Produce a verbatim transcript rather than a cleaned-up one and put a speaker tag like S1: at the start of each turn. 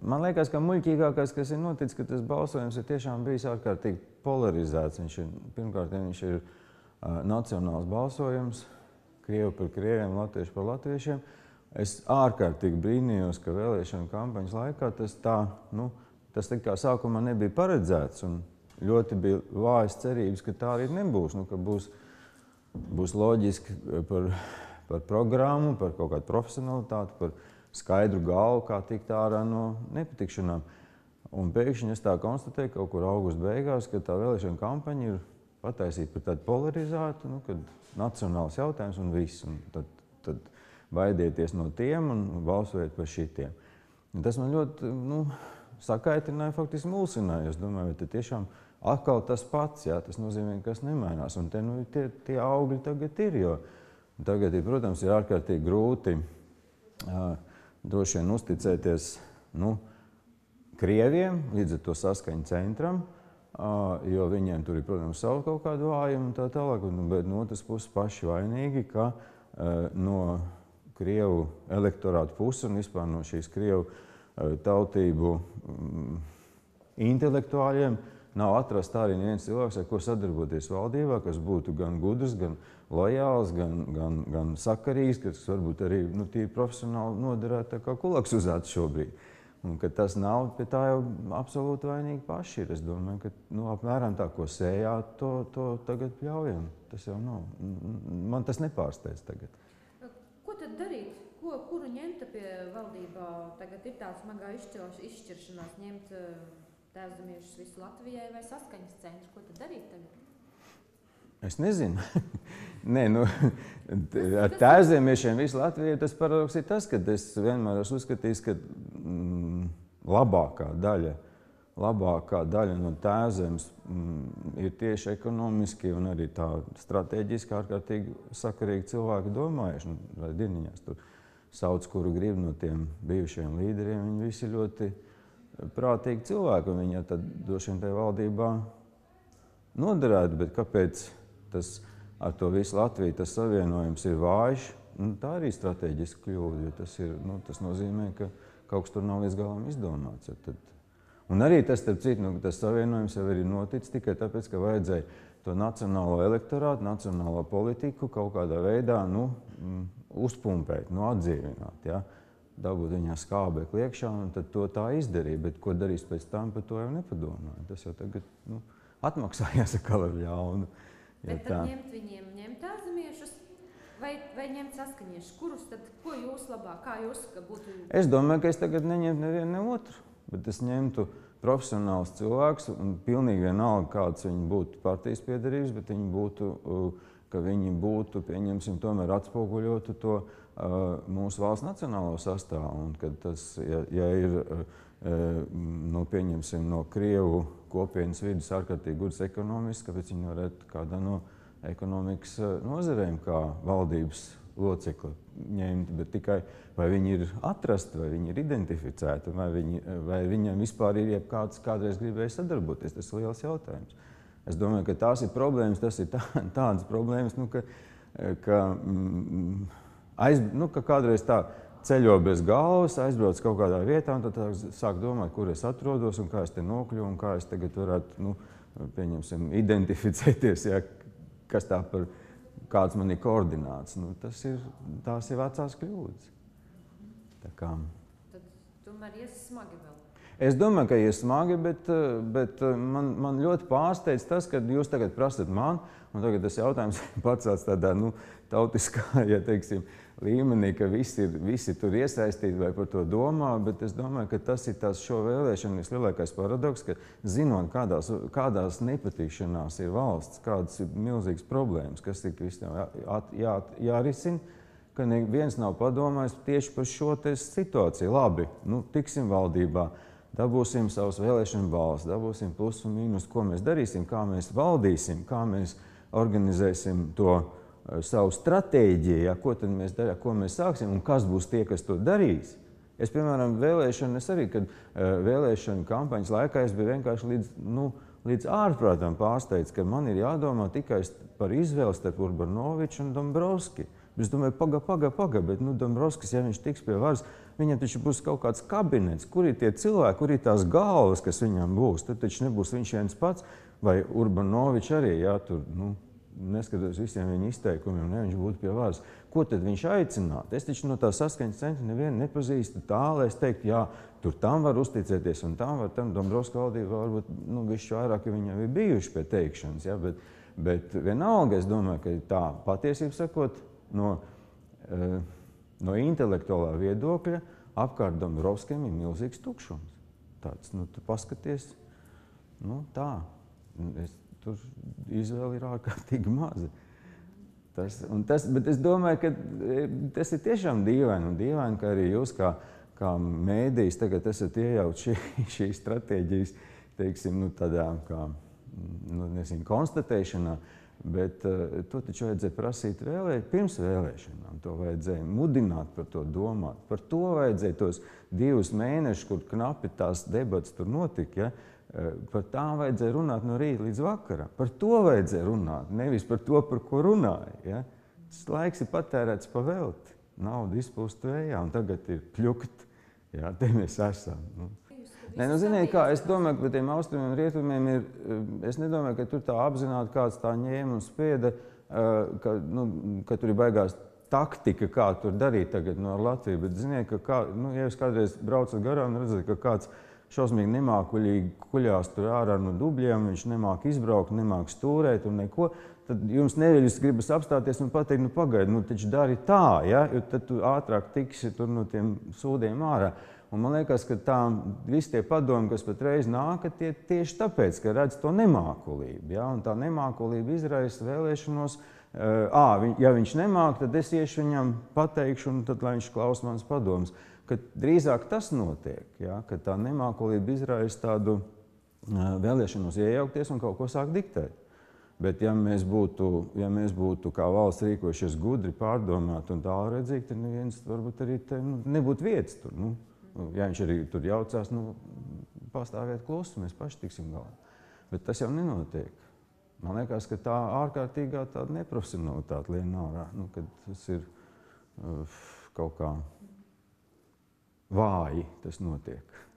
S1: man liekas, ka muļķīgākais, kas ir noticis, ka tas balsojums ir tiešām bijis ārkārtīgi polarizēts. Viņš ir, pirmkārt, viņš ir uh, nacionāls balsojums, Krievi par krieviem, latvieši par latviešiem. Es ārkārtīgi brīnījos, ka vēlēšana kampaņas laikā tas tā, nu, tas tā kā sākumā nebija paredzēts un ļoti bija vājas cerības, ka tā arī nebūs, nu, ka būs, būs loģiski par, par programmu, par kaut kādu profesionalitāti, par skaidru galvu, kā tikt ārā no nepatikšanām. Un pēkšņi es tā konstatēju kaut kur augusta beigās, ka tā vēlēšana kampaņa ir pataisīta par tādu polarizētu, nu, kad nacionāls jautājums un viss. Un tad, tad baidieties no tiem un balsojiet par šitiem. Un tas man ļoti, nu, sakaitināja, faktiski mulsināja. Es domāju, ka tiešām atkal tas pats, jā, tas nozīmē, ka kas nemainās. Un te, nu, tie, tie augļi tagad ir, jo tagad, protams, ir ārkārtīgi grūti uh, droši vien uzticēties, nu, Krieviem, līdz ar to saskaņu centram, uh, jo viņiem tur ir, protams, savu kaut kādu vājumu un tā tālāk, bet no otras puses paši vainīgi, ka uh, no Krievu elektorātu puses un vispār no šīs Krievu uh, tautību um, intelektuāļiem nav atrasts arī neviens cilvēks, ar ko sadarboties valdībā, kas būtu gan gudrs, gan lojāls, gan, gan, gan sakarīgs, kas varbūt arī, nu, tīri profesionāli noderētu kā kulaks uz acu šobrīd. Un, ka tas nav, pie tā jau absolūti vainīgi paši ir. Es domāju, ka, nu, apmēram tā, ko sējāt, to, to tagad pļaujam. Tas jau nav. Man tas nepārsteidz tagad.
S2: Ko tad darīt? Ko, kuru ņemt pie valdībā? Tagad ir tā smagā izšķiršanās ņemt tēvzemiešus visu Latvijai vai saskaņas centru. Ko tad darīt tagad?
S1: Es nezinu. Nē, nu, ar tēvzemiešiem visu Latviju tas paradoks ir tas, ka es vienmēr esmu uzskatījis, ka mm, labākā daļa, labākā daļa no tēvzemes mm, ir tieši ekonomiski un arī tā strateģiski ārkārtīgi sakarīgi cilvēki domājuši. Vai dieniņās tur sauc, kuru grib no tiem bijušiem līderiem, viņi visi ļoti prātīgi cilvēki, un viņi tad droši vien tajā valdībā noderētu, bet kāpēc tas ar to visu Latviju tas savienojums ir vājš, nu, tā arī strateģiski kļūda, jo tas, ir, nu, tas nozīmē, ka kaut kas tur nav līdz galam izdomāts. Ja tad... Un arī tas, starp citu, nu, tas savienojums jau ir noticis tikai tāpēc, ka vajadzēja to nacionālo elektorātu, nacionālo politiku kaut kādā veidā, nu, uzpumpēt, nu, atdzīvināt, ja? Dabūt viņā skābekli iekšā, un tad to tā izdarīja, bet ko darīs pēc tam, par to jau nepadomāja. Tas jau tagad, nu, atmaksājās atkal ar ļaunu.
S2: Bet tad tā. ņemt viņiem, ņemt tēvzemiešus vai, vai ņemt saskaņiešus? Kurus tad, ko jūs labāk, kā jūs būtu? Es domāju, ka es tagad neņemtu nevienu ne otru, bet es ņemtu profesionāls cilvēks un pilnīgi vienalga, kāds viņi būtu partijas piedarības, bet viņi būtu, ka viņi būtu, pieņemsim, tomēr atspoguļotu to uh, mūsu valsts nacionālo sastāvu. Un kad tas, ja, ja ir, uh, nu, pieņemsim, no Krievu kopienas vidus ārkārtīgi gudrs ekonomists, kāpēc viņi varētu kādā no ekonomikas nozarēm kā valdības locekli ņemt, bet tikai vai viņi ir atrasti, vai viņi ir identificēti, vai, viņi, vai viņam vispār ir jebkāds kādreiz gribēja sadarboties. Tas ir liels jautājums. Es domāju, ka tās ir problēmas, tas ir tā, tādas problēmas, nu, ka, ka, mm, aiz, nu, ka kādreiz tā ceļo bez galvas, aizbrauc kaut kādā vietā un tad sāk domāt, kur es atrodos un kā es te nokļuvu un kā es tagad varētu, nu, pieņemsim, identificēties, ja, kas tā par, kāds man ir koordināts. Nu, tas ir, tās ir vecās kļūdas. Tā kā. Tad tomēr ies smagi vēl.
S1: Es domāju, ka ies smagi, bet, bet man, man ļoti pārsteidz tas, ka jūs tagad prasat man, un tagad tas jautājums pacēts tādā, nu, tautiskā, ja teiksim, līmenī, ka visi, ir, visi tur iesaistīti vai par to domā, bet es domāju, ka tas ir tās šo vēlēšanu vislielākais paradoks, ka zinot, kādās, kādās nepatīšanās ir valsts, kādas ir milzīgas problēmas, kas ir visiem jā, jā, jārisina, ka neviens nav padomājis tieši par šo situāciju. Labi, nu, tiksim valdībā, dabūsim savus vēlēšanu balvas, dabūsim plus un mīnus, ko mēs darīsim, kā mēs valdīsim, kā mēs organizēsim to savu stratēģiju, ja, ko tad mēs darām, ko mēs sāksim un kas būs tie, kas to darīs. Es, piemēram, vēlēšana, es arī, kad uh, vēlēšana kampaņas laikā es biju vienkārši līdz, nu, līdz ārprātam pārsteidz, ka man ir jādomā tikai par izvēli starp Urbanoviču un Dombrovski. Bet es domāju, paga, paga, paga, bet nu, Dombrovskis, ja viņš tiks pie varas, viņam taču būs kaut kāds kabinets, kur ir tie cilvēki, kur ir tās galvas, kas viņam būs. Tad taču nebūs viņš viens pats, vai Urbanovičs arī, jā, tur, nu, neskatoties visiem viņa izteikumiem, ne, viņš būtu pie varas. Ko tad viņš aicinātu? Es taču no tā saskaņas centra nevienu nepazīstu tā, lai es teiktu, jā, tur tam var uzticēties un tam var, tam Dombrovska valdība varbūt, nu, višķi vairāk, ja viņam ir bijuši pie teikšanas, jā, bet, bet vienalga, es domāju, ka tā patiesība sakot, no, uh, no intelektuālā viedokļa apkārt Dombrovskim ir milzīgs tukšums. Tāds, nu, tu paskaties, nu, tā. Es, tur izvēle ir ārkārtīgi maza. Tas, un tas, bet es domāju, ka tas ir tiešām dīvaini, un dīvaini, ka arī jūs kā, kā mēdījis tagad esat iejaukt šī, šī stratēģijas, teiksim, nu, tādā, kā, nu, nezinu, konstatēšanā, bet uh, to taču vajadzēja prasīt vēlē, pirms vēlēšanām. To vajadzēja mudināt par to domāt. Par to vajadzēja tos divus mēnešus, kur knapi tās debats tur notika, ja? Par tām vajadzēja runāt no rīta līdz vakaram. Par to vajadzēja runāt, nevis par to, par ko runāja. Ja? Tas laiks ir patērēts pa velti. Nauda izpūst vējā, un tagad ir kļukt. Jā, te mēs esam. Nu. Nē, nu, ziniet kā, es domāju, ka par tiem austrumiem un rietumiem ir, es nedomāju, ka tur tā apzināti kāds tā ņēma un spieda, ka, nu, ka tur ir baigās taktika, kā tur darīt tagad no Latviju. Bet ziniet, ka kā, nu, ja jūs kādreiz braucat garām un redzat, ka kāds šausmīgi nemākuļīgi kuļās tur ārā no dubļiem, viņš nemāk izbraukt, nemāk stūrēt un neko, tad jums neviļus gribas apstāties un pateikt, nu pagaidi, nu taču dari tā, ja? Jo tad tu ātrāk tiksi tur no tiem sūdiem ārā. Un man liekas, ka tā, visi tie padomi, kas patreiz nāka, tie tieši tāpēc, ka redz to nemākulību, ja? Un tā nemākulība izraisa vēlēšanos, ā, ja viņš nemāk, tad es iešu viņam pateikšu, un tad, lai viņš klaus mans padomus. Kad drīzāk tas notiek, ja, kad tā nemākulība izraisa tādu uh, vēlēšanos iejaukties un kaut ko sāk diktēt. Bet ja mēs būtu, ja mēs būtu kā valsts rīkojušies gudri, pārdomāt un tālredzīgi, tad neviens varbūt arī te, nu, nebūtu vietas tur. Nu, ja viņš arī tur jaucās, nu, pastāvēt klusu, mēs paši tiksim galā. Bet tas jau nenotiek. Man liekas, ka tā ārkārtīgā tāda neprofesionalitāte lien ārā, nu, kad tas ir uh, kaut kā vāji tas notiek.